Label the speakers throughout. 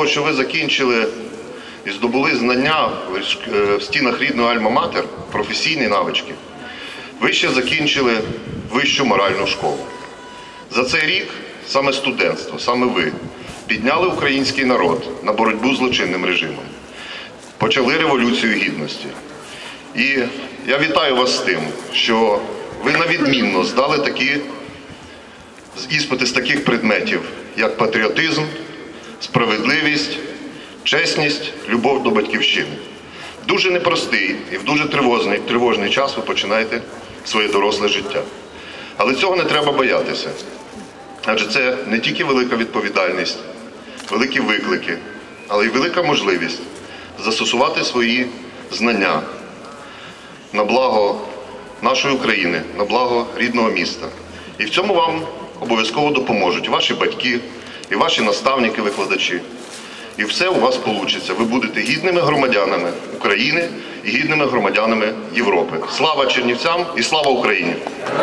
Speaker 1: що ви закінчили і здобули знання в стінах рідного Альма-Матер, професійні навички, ви ще закінчили вищу моральну школу. За цей рік саме студентство, саме ви підняли український народ на боротьбу з злочинним режимом, почали Революцію Гідності. І я вітаю вас з тим, що ви навідмінно здали такі іспити з таких предметів, як патріотизм, справедливість, чесність, любов до батьківщини. Дуже непростий і в дуже тривожний час ви починаєте своє доросле життя. Але цього не треба боятися. Адже це не тільки велика відповідальність, великі виклики, але й велика можливість застосувати свої знання на благо нашої України, на благо рідного міста. І в цьому вам обов'язково допоможуть ваші батьки, і ваші наставники-викладачі. І все у вас вийде. Ви будете гідними громадянами України і гідними громадянами Європи. Слава Чернівцям і слава Україні!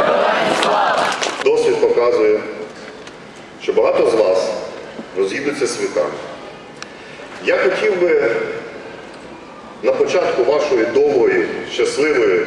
Speaker 1: Досвід показує, що багато з вас роз'їдуться світами. Я хотів би на початку вашої довгої, щасливої,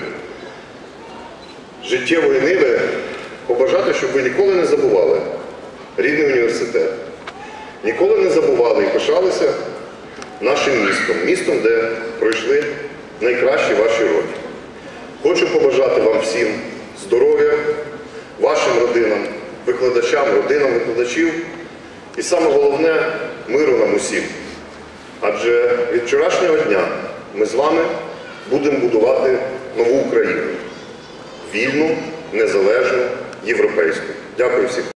Speaker 1: життєвої ниви побажати, щоб ви ніколи не забували рідний університет. Ніколи не забували і пишалися нашим містом. Містом, де пройшли найкращі ваші роки. Хочу побажати вам всім здоров'я, вашим родинам, викладачам, родинам викладачів і саме головне – миру нам усім. Адже від вчорашнього дня ми з вами будемо будувати нову Україну. Вільну, незалежну, європейську. Дякую всім.